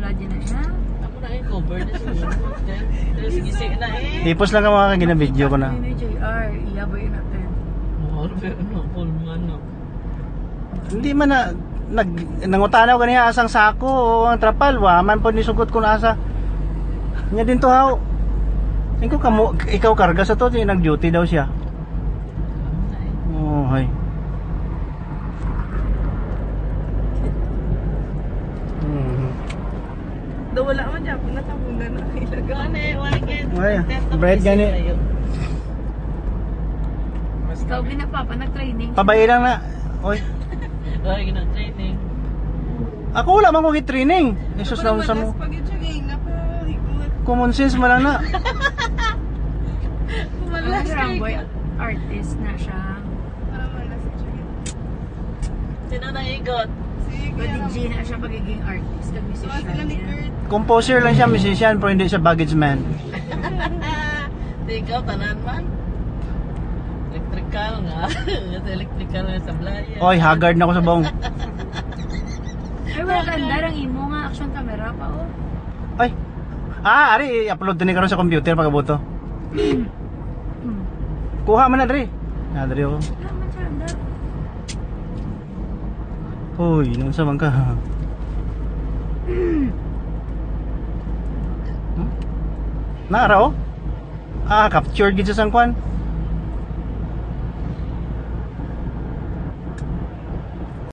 dyan na siya. Ako na yung cover na siya. Sige na eh. Ipos lang ka mga ginabidyo ko na. Ano yung JR? Iyabay natin. Full man na. Hindi man na nangutanaw ganiya asang sako o ang trapal wa man po nisugot ko na asa. Nya din to haw. Ikaw kamo ikaw karga sa to, nag-duty daw siya. Oh, hay. Daw wala man dyan. Natabunan na ilaga. Ay, bread gani. Ikaw ginapapa, nag-training. Pabay lang na. Oy. Ay, training. Ako wala man ko gi-training. Jesus na sa mo. Common sense man lang na. Malas boy, artist na siya. Sino na igot? Pwede G na siya pagiging artist. Kag-musician niya. Composer lang siya, musician, pero hindi siya baggage man. Ikaw, tanan man. Electrical nga. Electrical nga sa blaya. Oy, haggard na ako sa baong. Ay, wala ganda. Ang imo nga action camera pa, oh. Ay. Ari, i-upload din karon sa computer pagkabuto. Kuha man na dre. Dre ako. Laman siya, anda. Hoy, nung sa man ka. Naara oh. Captured gid sa sangkwan.